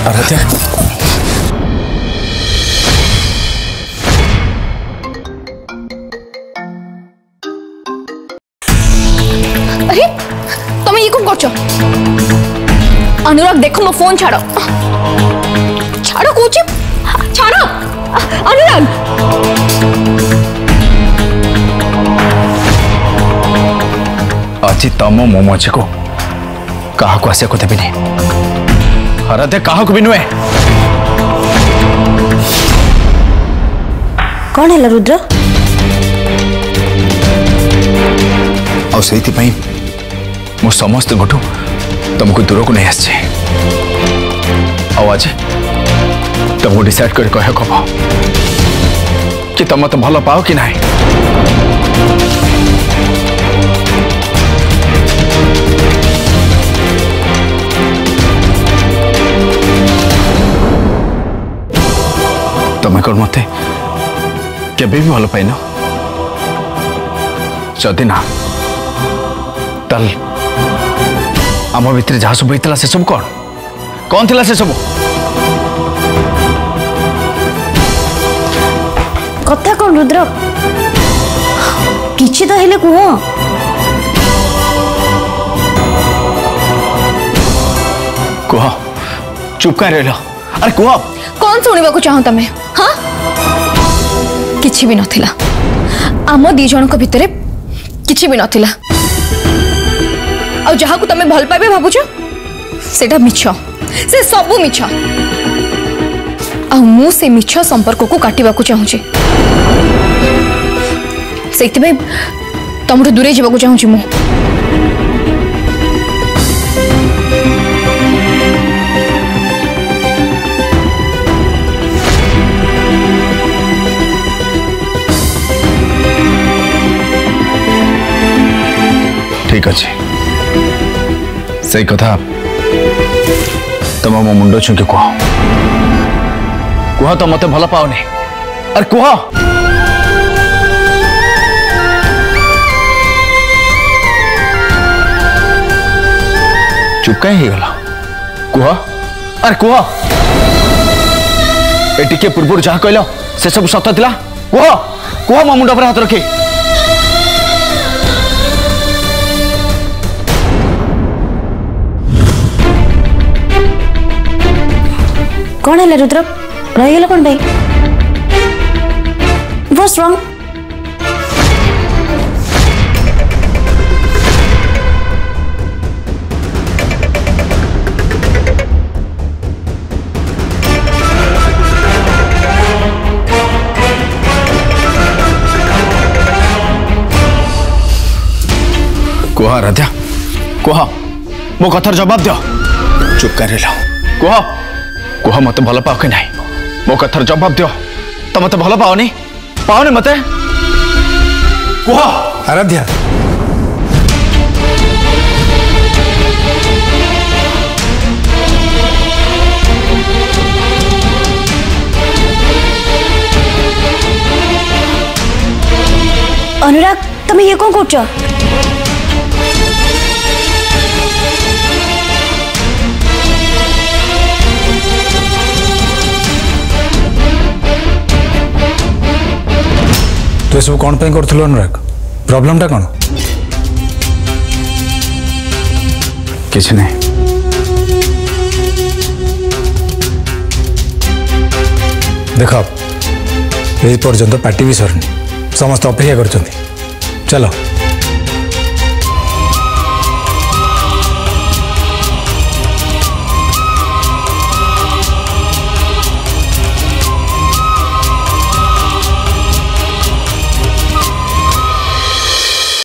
आराध्या अरे तुम ये कौन कर अनुराग देखो मो फोन छाड़ छाड़ कौच छाड़ अनुराग आज तम मो मझी को क्या आसिया को देवी आराध्या क्या भी नुहे कौन है रुद्र आई मो समस्त गोटू तुमको दूर को नहीं आसे आज तुमको डिसाइड कर कह कि तुम तो भल पाओ कि ना तुम्हें कौन मत केबे भी भल पाइन जदि ना तल आम भितर जहाँ सब होता से सब कौन थी से सब कथा कौन रुद्र किछि तो हेले कुह कुह चुप कर रह अरे कुह कौन सुनिबा को चाहो तमे हाँ किछि भी नथिला आम दी जन को भितरे किछि भी नथिला आ जहा को तमे भल पाइबे भाबुछ सेटा मिछ से सबु मिछ आ मु से मिछ संपर्क को काटिबा को चाहूची सेति बे तमरो दूरे जीवा को चाहूची मु ठीक अच्छे सही कथा तुम मो मुंड छुके कह तो मत भल पाओनी अरे कह चुप कहीं गला कह अरे कह ए पूर्व जहाँ कहल से सब सत थिला कह मो मुंड पर हाथ रखी कौन है रुद्र रहीगल कौन भाई व्हाट्स रॉन्ग कह आराध्या कह मो कथार जवाब दियो चुप कर कह मत भल पाओ कि नहीं मो कथार जवाब दियो तो मत भल पाओनी मत कह आराध्या अनुराग तुम ये कौन कर तो सब कौन पे करथलो अनुराग प्रॉब्लम टा कौन किछ नहीं देखो यही पर्यंत पार्टी भी सरनी समस्त अपेक्षा कर चलो।